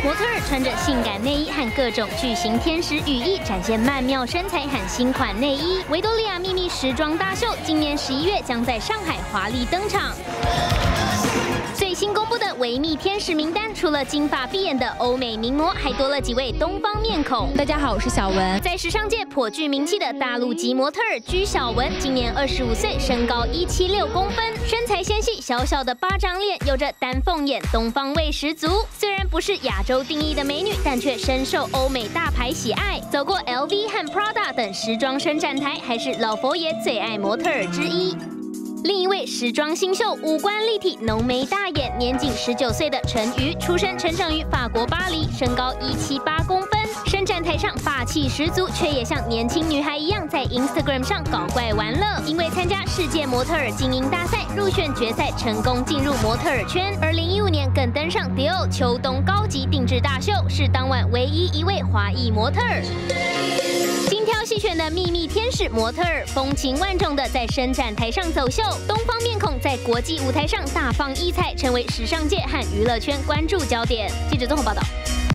模特儿穿着性感内衣和各种巨型天使羽翼，展现曼妙身材和新款内衣。维多利亚秘密时装大秀今年11月将在上海华丽登场。 最新公布的维密天使名单，除了金发碧眼的欧美名模，还多了几位东方面孔。 大家好，我是小文。 在时尚界颇具名气的大陆籍模特儿居小文，今年25岁，身高176公分，身材纤细，小小的巴掌脸，有着丹凤眼，东方味十足。虽然不是亚洲定义的美女，但却深受欧美大牌喜爱。走过 LV 和 Prada 等时装伸展台，还是老佛爷最爱模特儿之一。 另一位时装新秀，五官立体，浓眉大眼，年仅19岁的陈瑜，出生成长于法国巴黎，身高178公分，伸展台上霸气十足，却也像年轻女孩一样在 Instagram 上搞怪玩乐。因为参加世界模特儿精英大赛，入选决赛，成功进入模特儿圈。2015年更登上 Dior 秋冬高级定制大秀，是当晚唯一一位华裔模特儿。 精挑细选的秘密天使模特儿，风情万种的在伸展台上走秀，东方面孔在国际舞台上大放异彩，成为时尚界和娱乐圈关注焦点。记者综合报道。